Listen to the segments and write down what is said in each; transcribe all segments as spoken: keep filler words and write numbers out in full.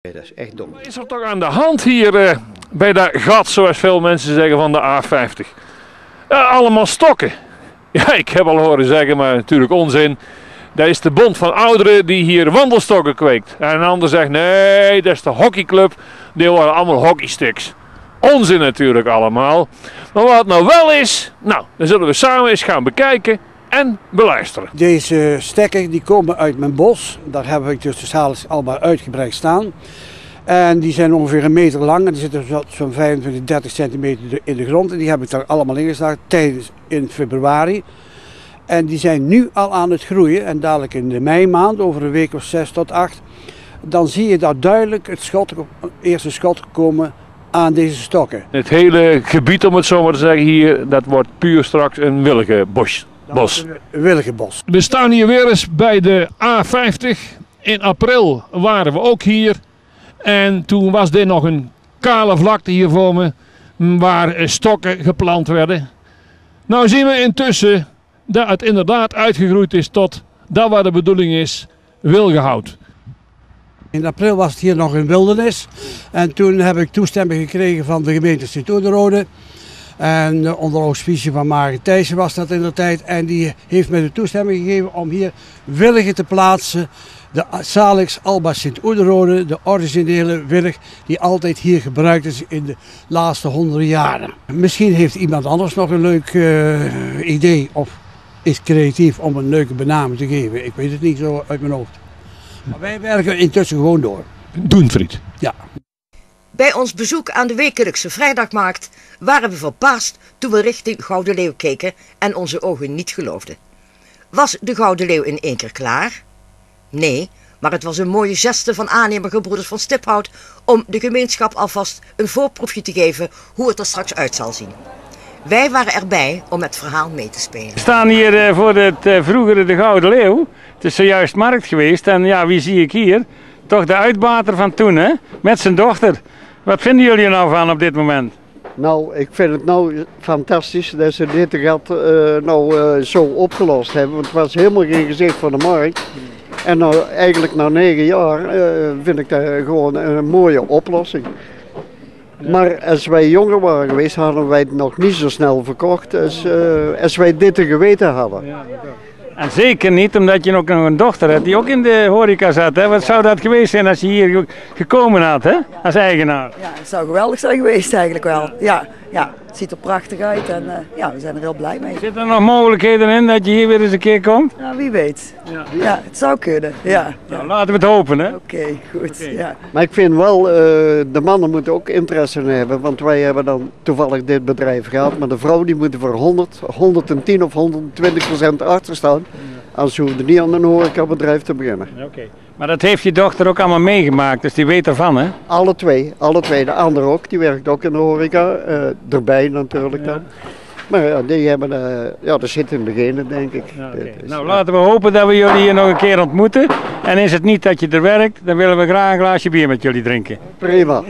Dat is echt dom. Wat is er toch aan de hand hier uh, bij dat gat, zoals veel mensen zeggen, van de A vijftig? Uh, allemaal stokken. Ja, ik heb al horen zeggen, maar natuurlijk onzin. Dat is de Bond van Ouderen die hier wandelstokken kweekt. En een ander zegt, nee, dat is de hockeyclub. Die worden allemaal hockeysticks. Onzin natuurlijk allemaal. Maar wat het nou wel is, nou, dan zullen we samen eens gaan bekijken en beluisteren. Deze stekken die komen uit mijn bos. Daar heb ik dus de Salix alba uitgebreid staan. En die zijn ongeveer een meter lang en die zitten zo'n vijfentwintig, dertig centimeter in de grond. En die heb ik daar allemaal ingezet tijdens in februari. En die zijn nu al aan het groeien. En dadelijk in de meimaand, over een week of zes tot acht, dan zie je daar duidelijk het schot, het eerste schot komen aan deze stokken. Het hele gebied, om het zo maar te zeggen, hier, dat wordt puur straks een wilgenbos. Bos. Een wilgenbos. We staan hier weer eens bij de A vijftig. In april waren we ook hier. En toen was dit nog een kale vlakte hier voor me, waar stokken geplant werden. Nou zien we intussen dat het inderdaad uitgegroeid is tot dat waar de bedoeling is, wilgenhout. In april was het hier nog een wildernis. En toen heb ik toestemming gekregen van de gemeente Sint-Oederode. En onder auspicie van Margriet Thijssen was dat in de tijd. En die heeft mij de toestemming gegeven om hier wilgen te plaatsen. De Salix alba Sint-Oederode, de originele wilg die altijd hier gebruikt is in de laatste honderden jaren. Misschien heeft iemand anders nog een leuk uh, idee of is creatief om een leuke benaming te geven. Ik weet het niet zo uit mijn hoofd. Maar wij werken intussen gewoon door. Doenfried. Ja. Bij ons bezoek aan de wekelijkse vrijdagmarkt waren we verbaasd toen we richting Gouden Leeuw keken en onze ogen niet geloofden. Was de Gouden Leeuw in één keer klaar? Nee, maar het was een mooie geste van aannemergebroeders van Stiphout om de gemeenschap alvast een voorproefje te geven hoe het er straks uit zal zien. Wij waren erbij om het verhaal mee te spelen. We staan hier uh, voor het uh, vroegere de Gouden Leeuw. Het is zojuist markt geweest en ja, wie zie ik hier? Toch de uitbater van toen, hè? Met zijn dochter. Wat vinden jullie er nou van op dit moment? Nou, ik vind het nou fantastisch dat ze dit gat uh, nou uh, zo opgelost hebben. Want het was helemaal geen gezicht van de markt. En nou, eigenlijk na negen jaar uh, vind ik dat gewoon een mooie oplossing. Ja. Maar als wij jonger waren geweest, hadden wij het nog niet zo snel verkocht als, uh, als wij dit te geweten hadden. Ja, en zeker niet omdat je ook nog een dochter hebt die ook in de horeca zat. Hè? Wat zou dat geweest zijn als je hier gekomen had, hè? Als eigenaar? Ja, het zou geweldig zijn geweest eigenlijk wel. Ja, ja, het ziet er prachtig uit en uh, ja, we zijn er heel blij mee. Zitten er nog mogelijkheden in dat je hier weer eens een keer komt? Ja, wie weet. Ja, ja het zou kunnen. Ja. Nou, laten we het hopen, hè? Oké, okay, goed. Okay. Ja. Maar ik vind wel, uh, de mannen moeten ook interesse in hebben, want wij hebben dan toevallig dit bedrijf gehad, maar de vrouw die moet er voor honderd, honderdtien of honderdtwintig procent achter staan. Als ze hoefden niet aan een horecabedrijf te beginnen. Oké. Okay. Maar dat heeft je dochter ook allemaal meegemaakt, dus die weet ervan, hè? Alle twee, alle twee. De andere ook, die werkt ook in de horeca, uh, erbij natuurlijk dan. Ja. Maar ja, die hebben, uh, ja, dat zit in de genen, denk ik. Ja, okay. Dus, nou, laten we hopen dat we jullie hier nog een keer ontmoeten. En is het niet dat je er werkt, dan willen we graag een glaasje bier met jullie drinken. Prima.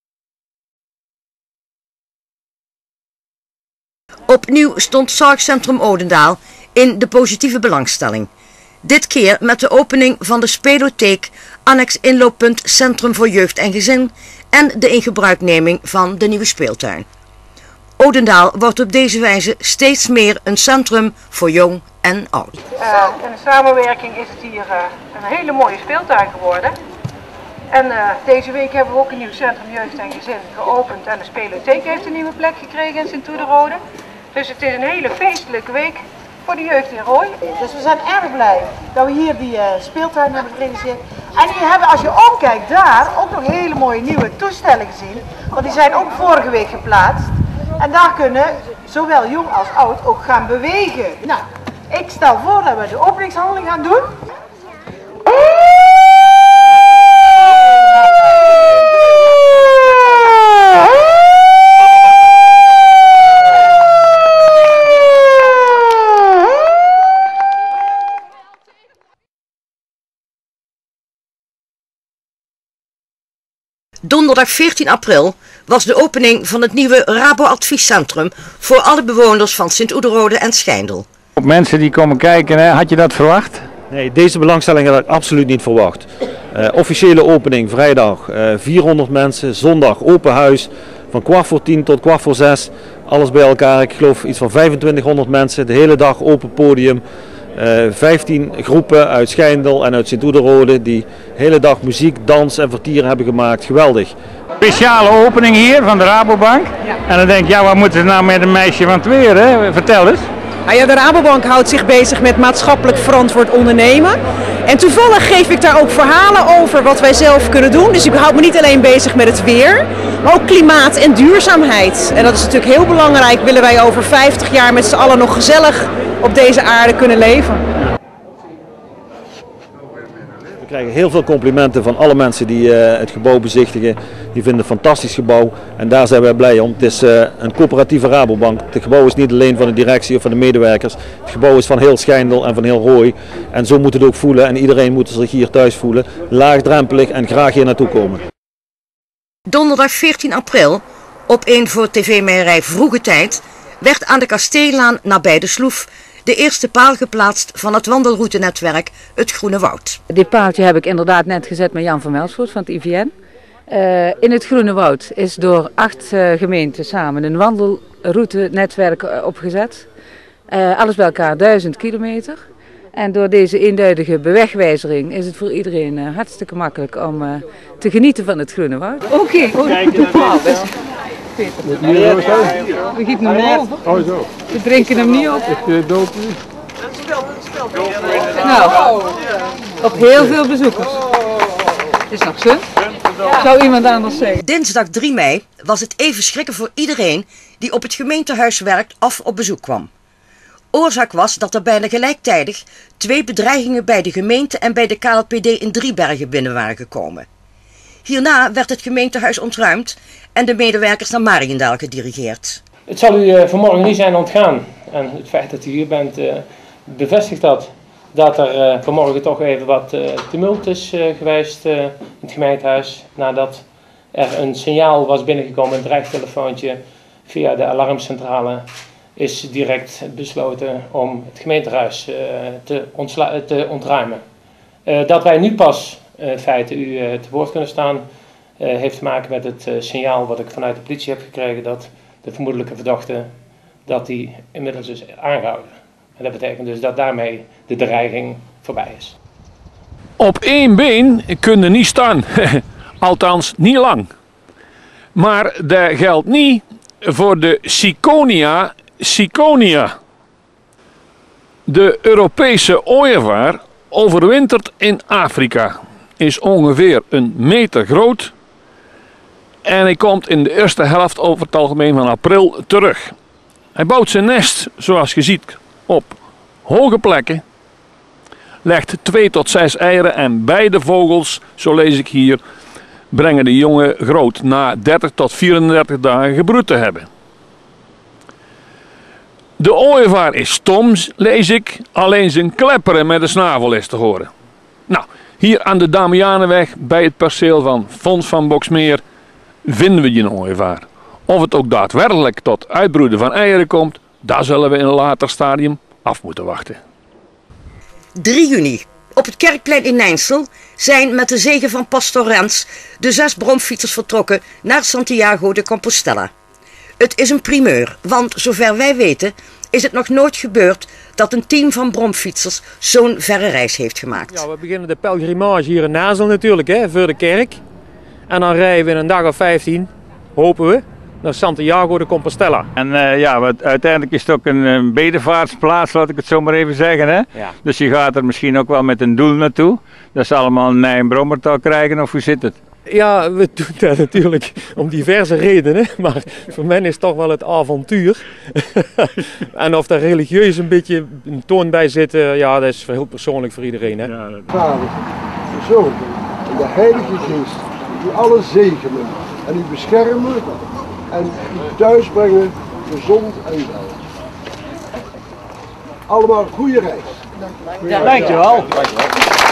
Opnieuw stond Zorgcentrum Odendaal in de positieve belangstelling. Dit keer met de opening van de spelotheek, annex inlooppunt Centrum voor Jeugd en Gezin en de ingebruikneming van de nieuwe speeltuin. Odendaal wordt op deze wijze steeds meer een centrum voor jong en oud. Uh, in de samenwerking is het hier uh, een hele mooie speeltuin geworden. En uh, deze week hebben we ook een nieuw Centrum Jeugd en Gezin geopend en de spelotheek heeft een nieuwe plek gekregen in Sint-Oederode. Dus het is een hele feestelijke week voor de jeugd in Rooi. Dus we zijn erg blij dat we hier die uh, speeltuin hebben gerealiseerd. En hier hebben, als je omkijkt daar, ook nog hele mooie nieuwe toestellen gezien. Want die zijn ook vorige week geplaatst. En daar kunnen zowel jong als oud ook gaan bewegen. Nou, ik stel voor dat we de openingshandeling gaan doen. Donderdag veertien april was de opening van het nieuwe Rabo Adviescentrum voor alle bewoners van Sint-Oederode en Schijndel. Mensen die komen kijken, hè, had je dat verwacht? Nee, deze belangstelling had ik absoluut niet verwacht. Uh, officiële opening vrijdag uh, vierhonderd mensen, zondag open huis van kwart voor tien tot kwart voor zes. Alles bij elkaar, ik geloof iets van vijfentwintighonderd mensen, de hele dag open podium. Uh, vijftien groepen uit Schijndel en uit Sint-Oederode die de hele dag muziek, dans en vertier hebben gemaakt. Geweldig. Speciale opening hier van de Rabobank. Ja. En dan denk ik, ja, wat moeten ze nou met een meisje van het weer, hè? Vertel eens. Nou ja, de Rabobank houdt zich bezig met maatschappelijk verantwoord ondernemen. En toevallig geef ik daar ook verhalen over wat wij zelf kunnen doen. Dus ik houd me niet alleen bezig met het weer, maar ook klimaat en duurzaamheid. En dat is natuurlijk heel belangrijk, willen wij over vijftig jaar met z'n allen nog gezellig op deze aarde kunnen leven. We krijgen heel veel complimenten van alle mensen die uh, het gebouw bezichtigen. Die vinden het een fantastisch gebouw en daar zijn wij blij om. Het is uh, een coöperatieve Rabobank. Het gebouw is niet alleen van de directie of van de medewerkers. Het gebouw is van heel Schijndel en van heel Rooij. En zo moet het ook voelen en iedereen moet zich hier thuis voelen. Laagdrempelig en graag hier naartoe komen. Donderdag veertien april, op een voor tv-meierij Vroege Tijd, werd aan de Kasteellaan nabij de Sloef de eerste paal geplaatst van het wandelroutenetwerk Het Groene Woud. Dit paaltje heb ik inderdaad net gezet met Jan van Melsvoort van het I V N. Uh, in het Groene Woud is door acht uh, gemeenten samen een wandelroutenetwerk uh, opgezet. Uh, alles bij elkaar duizend kilometer. En door deze eenduidige bewegwijzering is het voor iedereen uh, hartstikke makkelijk om uh, te genieten van het Groene Woud. Oké, okay. De paal. We gieten hem over. Oh, zo. We drinken hem niet op. Ik doop niet. Nou, op heel veel bezoekers. Is nog zo? Zou iemand anders zeggen? Dinsdag drie mei was het even schrikken voor iedereen die op het gemeentehuis werkt of op bezoek kwam. Oorzaak was dat er bijna gelijktijdig twee bedreigingen bij de gemeente en bij de K L P D in Driebergen binnen waren gekomen. Hierna werd het gemeentehuis ontruimd en de medewerkers naar Mariëndaal gedirigeerd. Het zal u uh, vanmorgen niet zijn ontgaan. En het feit dat u hier bent uh, bevestigt dat. Dat er uh, vanmorgen toch even wat uh, tumult is uh, geweest uh, in het gemeentehuis. Nadat er een signaal was binnengekomen, een dreigtelefoontje via de alarmcentrale. Is direct besloten om het gemeentehuis uh, te, te ontruimen. Uh, dat wij nu pas in uh, feite u uh, te woord kunnen staan, uh, heeft te maken met het uh, signaal wat ik vanuit de politie heb gekregen dat de vermoedelijke verdachte dat die inmiddels is aangehouden. En dat betekent dus dat daarmee de dreiging voorbij is. Op één been kunnen niet staan, althans niet lang. Maar dat geldt niet voor de Ciconia ciconia. De Europese ooievaar overwintert in Afrika, is ongeveer een meter groot en hij komt in de eerste helft over het algemeen van april terug. Hij bouwt zijn nest, zoals je ziet, op hoge plekken, legt twee tot zes eieren en beide vogels, zo lees ik hier, brengen de jongen groot na dertig tot vierendertig dagen gebroed te hebben. De ooievaar is stom, lees ik, alleen zijn klepperen met de snavel is te horen. Nou, hier aan de Damianenweg bij het perceel van Fons van Boxmeer vinden we die ooievaar. Of het ook daadwerkelijk tot uitbroeden van eieren komt, daar zullen we in een later stadium af moeten wachten. drie juni. Op het Kerkplein in Nijnsel zijn met de zegen van Pastor Rens de zes bromfietsers vertrokken naar Santiago de Compostela. Het is een primeur, want zover wij weten is het nog nooit gebeurd dat een team van bromfietsers zo'n verre reis heeft gemaakt. Ja, we beginnen de pelgrimage hier in Nazel natuurlijk, hè, voor de kerk. En dan rijden we in een dag of vijftien, hopen we, naar Santiago de Compostela. En uh, ja, wat, uiteindelijk is het ook een, een bedevaartsplaats, laat ik het zo maar even zeggen. Hè? Ja. Dus je gaat er misschien ook wel met een doel naartoe. Dat ze allemaal een Nijmbrommertaal krijgen, of hoe zit het? Ja, we doen dat natuurlijk om diverse redenen, maar voor mij is het toch wel het avontuur. En of daar religieus een beetje een toon bij zit, ja, dat is heel persoonlijk voor iedereen. Hè? Ja, dat... Vader, de Zoon en de Heilige Geest, die alle zegenen en u beschermen en u thuis brengen, gezond en wel. Allemaal een goede reis. Ja, dankjewel. Dankjewel.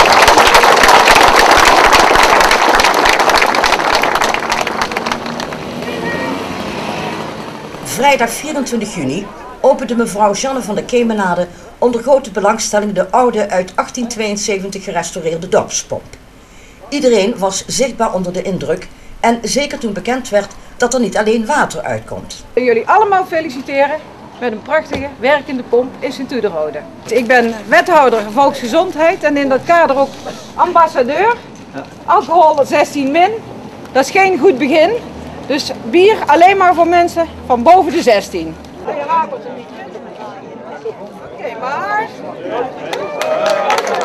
Vrijdag vierentwintig juni opende mevrouw Jeanne van de Kemenade onder grote belangstelling de oude uit achttien tweeënzeventig gerestaureerde dorpspomp. Iedereen was zichtbaar onder de indruk en zeker toen bekend werd dat er niet alleen water uitkomt. Ik wil jullie allemaal feliciteren met een prachtige werkende pomp in Sint-Tuderode. Ik ben wethouder volksgezondheid en in dat kader ook ambassadeur. Alcohol zestien min, dat is geen goed begin. Dus bier alleen maar voor mensen van boven de zestien. Oké, maar...